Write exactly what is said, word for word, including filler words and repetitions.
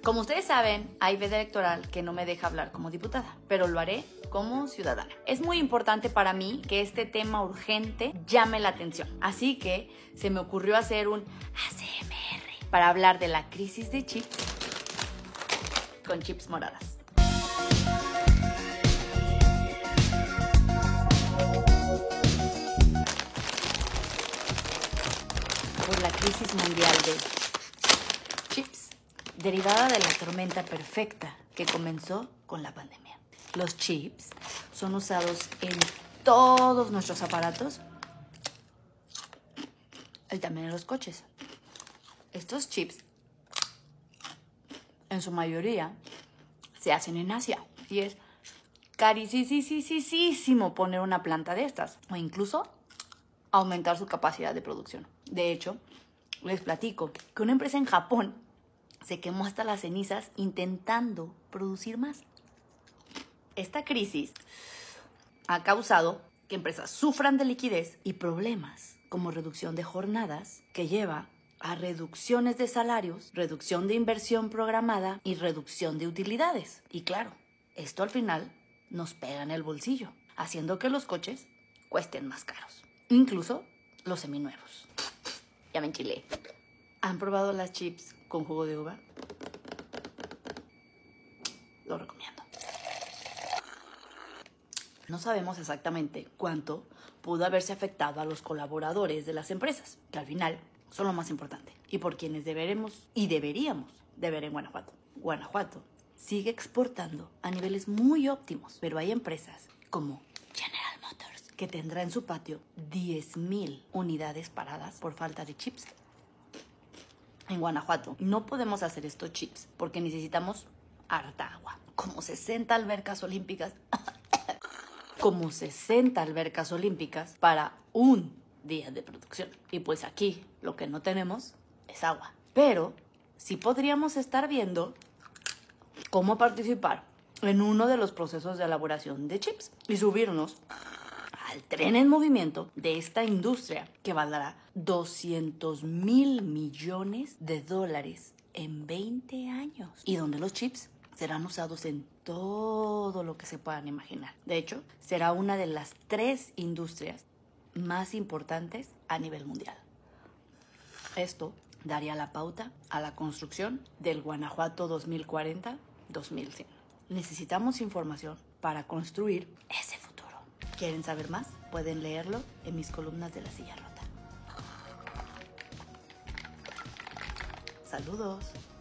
Como ustedes saben, hay veda electoral que no me deja hablar como diputada, pero lo haré como ciudadana. Es muy importante para mí que este tema urgente llame la atención, así que se me ocurrió hacer un A S M R para hablar de la crisis de chips con chips moradas. Por la crisis mundial de chips, derivada de la tormenta perfecta que comenzó con la pandemia. Los chips son usados en todos nuestros aparatos y también en los coches. Estos chips, en su mayoría, se hacen en Asia y es carísimo poner una planta de estas o incluso aumentar su capacidad de producción. De hecho, les platico que una empresa en Japón se quemó hasta las cenizas intentando producir más. Esta crisis ha causado que empresas sufran de liquidez y problemas como reducción de jornadas, que lleva a reducciones de salarios, reducción de inversión programada y reducción de utilidades. Y claro, esto al final nos pega en el bolsillo, haciendo que los coches cuesten más caros, incluso los seminuevos. Ya me enchilé. ¿Han probado las chips con jugo de uva? Lo recomiendo. No sabemos exactamente cuánto pudo haberse afectado a los colaboradores de las empresas, que al final son lo más importante y por quienes deberemos y deberíamos de ver en Guanajuato. Guanajuato sigue exportando a niveles muy óptimos, pero hay empresas como General Motors que tendrá en su patio diez mil unidades paradas por falta de chips. En Guanajuato no podemos hacer estos chips porque necesitamos harta agua, como sesenta albercas olímpicas, como sesenta albercas olímpicas para un día de producción. Y pues aquí lo que no tenemos es agua. Pero sí podríamos estar viendo cómo participar en uno de los procesos de elaboración de chips y subirnos al tren en movimiento de esta industria que valdrá doscientos mil millones de dólares en veinte años y donde los chips serán usados en todo lo que se puedan imaginar. De hecho, será una de las tres industrias más importantes a nivel mundial. Esto daría la pauta a la construcción del Guanajuato dos mil cuarenta dos mil cien. Necesitamos información para construir ese futuro. ¿Quieren saber más? Pueden leerlo en mis columnas de La Silla Rota. Saludos.